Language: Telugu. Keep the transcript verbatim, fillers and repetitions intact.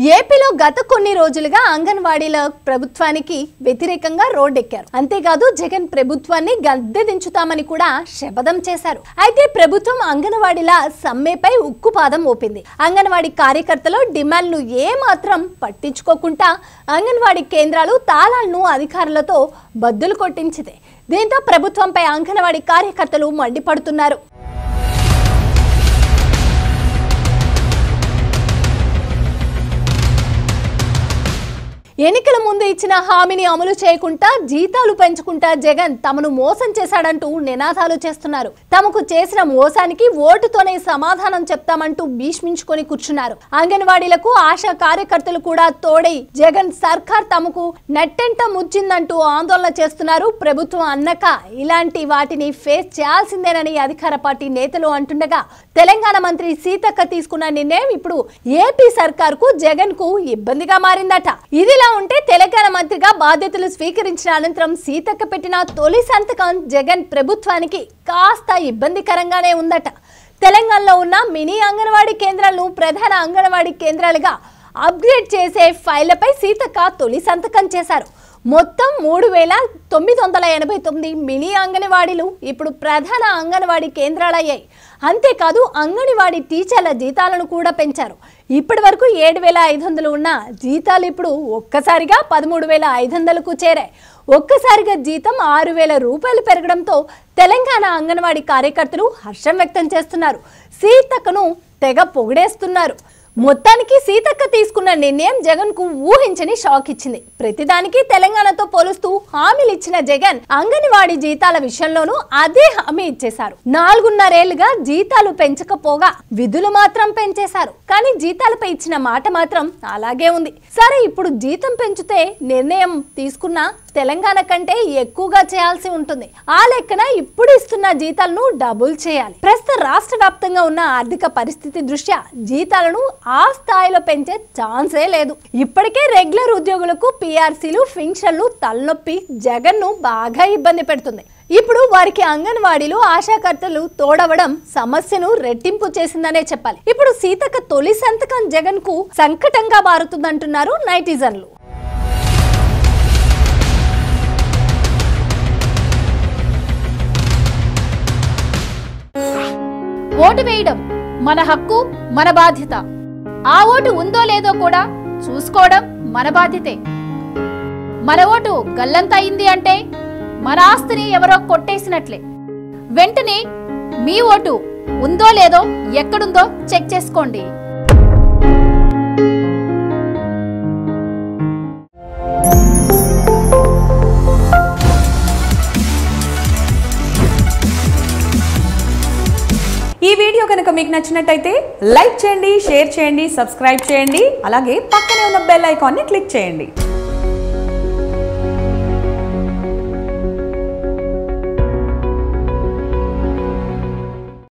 ఏపీలో గత కొన్ని రోజులుగా అంగన్వాడీల ప్రభుత్వానికి వ్యతిరేకంగా రోడ్డెక్కారు. అంతేకాదు జగన్ ప్రభుత్వాన్ని గద్దె దించుతామని కూడా శపథం చేశారు. అయితే ప్రభుత్వం అంగన్వాడీల సమ్మెపై ఉక్కుపాదం మోపింది. అంగన్వాడీ కార్యకర్తలు డిమాండ్లు ఏమాత్రం పట్టించుకోకుండా అంగన్వాడీ కేంద్రాలు తాళాలను అధికారులతో బద్దలు కొట్టించింది. దీంతో ప్రభుత్వంపై అంగన్వాడీ కార్యకర్తలు మండిపడుతున్నారు. ఎన్నికల ముందు ఇచ్చిన హామీని అమలు చేయకుండా జీతాలు పెంచుకుంటా జగన్ తమను మోసం చేశాడంటూ నినాదాలు చేస్తున్నారు. తమకు చేసిన మోసానికి ఓటుతోనే సమాధానం చెప్తామంటూ భీష్మించుకొని కూర్చున్నారు. అంగన్వాడీలకు ఆశా కార్యకర్తలు కూడా తోడై జగన్ సర్కార్ తమకు నెట్టెంట ముచ్చిందంటూ ఆందోళన చేస్తున్నారు. ప్రభుత్వం అన్నక ఇలాంటి వాటిని ఫేస్ చేయాల్సిందేనని అధికార పార్టీ నేతలు అంటుండగా తెలంగాణ మంత్రి సీతక్క తీసుకున్న నిర్ణయం ఇప్పుడు ఏపీ సర్కార్ కు జగన్ కు ఇబ్బందిగా మారిందట. ఇది ఉంటే తెలంగాణ మంత్రిగా బాధ్యతలు స్వీకరించిన అనంతరం సీతక్క పెట్టిన తొలి సంతకం జగన్ ప్రభుత్వానికి కాస్త ఇబ్బందికరంగానే ఉందట. తెలంగాణలో ఉన్న మినీ అంగన్వాడీ కేంద్రాలను ప్రధాన అంగన్వాడీ కేంద్రాలుగా అప్గ్రేడ్ చేసే ఫైళ్లపై సీతక్క తొలి సంతకం చేశారు. మొత్తం మూడు వేల తొమ్మిది వందల ఎనభై తొమ్మిది మినీ అంగన్వాడీలు ఇప్పుడు ప్రధాన అంగన్వాడీ కేంద్రాలయ్యాయి. అంతేకాదు అంగన్వాడీ టీచర్ల జీతాలను కూడా పెంచారు. ఇప్పటి వరకు ఏడు వేల ఐదు వందలు ఉన్న జీతాలు ఇప్పుడు ఒక్కసారిగా పదమూడు వేల ఐదు వందలకు చేరాయి. ఒక్కసారిగా జీతం ఆరు వేల రూపాయలు పెరగడంతో తెలంగాణ అంగన్వాడీ కార్యకర్తలు హర్షం వ్యక్తం చేస్తున్నారు. సీతక్కను తెగ పొగిడేస్తున్నారు. మొత్తానికి సీతక్క తీసుకున్న నిర్ణయం జగన్ కు ఊహించని షాక్ ఇచ్చింది. ప్రతిదానికి తెలంగాణతో పోలుస్తూ హామీలు ఇచ్చిన జగన్ అంగన్వాడీ జీతాల విషయంలోనూ అదే హామీ ఇచ్చేశారు. నాలుగున్నరేళ్లుగా జీతాలు పెంచకపోగా విధులు మాత్రం పెంచేశారు. కానీ జీతాలపై ఇచ్చిన మాట మాత్రం అలాగే ఉంది. సరే, ఇప్పుడు జీతం పెంచితే నిర్ణయం తీసుకున్న తెలంగాణ కంటే ఎక్కువగా చేయాల్సి ఉంటుంది. ఆ లెక్కన ఇప్పుడు ఇస్తున్న జీతాలను డబుల్ చేయాలి. ప్రస్తుత రాష్ట్ర వ్యాప్తంగా ఉన్న ఆర్థిక పరిస్థితి దృష్ట్యా జీతాలను ఆ స్థాయిలో పెంచే ఛాన్సే లేదు. ఇప్పటికే రెగ్యులర్ ఉద్యోగులకు పిఆర్సీలు పెన్షన్లు తలనొప్పి జగన్ ను బాగా ఇబ్బంది పెడుతుంది. ఇప్పుడు వారికి అంగన్వాడీలు ఆశాకర్తలు తోడవడం సమస్యను రెట్టింపు చేసిందనే చెప్పాలి. ఇప్పుడు సీతక్క తొలి సంతకం జగన్ కు సంకటంగా మారుతుందంటున్నారు నైటిజన్లు. ఓటు వేయడం మన హక్కు, మన బాధ్యత. ఆ ఓటు ఉందో లేదో కూడా చూసుకోవడం మన బాధ్యతే. మన ఓటు గల్లంత అయింది అంటే మన ఆస్తిని ఎవరో కొట్టేసినట్లే. వెంటనే మీ ఓటు ఉందో లేదో ఎక్కడుందో చెక్ చేసుకోండి. ఈ వీడియో కనుక మీకు నచ్చినట్టయితే లైక్ చేయండి, షేర్ చేయండి, సబ్స్క్రైబ్ చేయండి. అలాగే పక్కనే ఉన్న బెల్ ఐకాన్ని క్లిక్ చేయండి.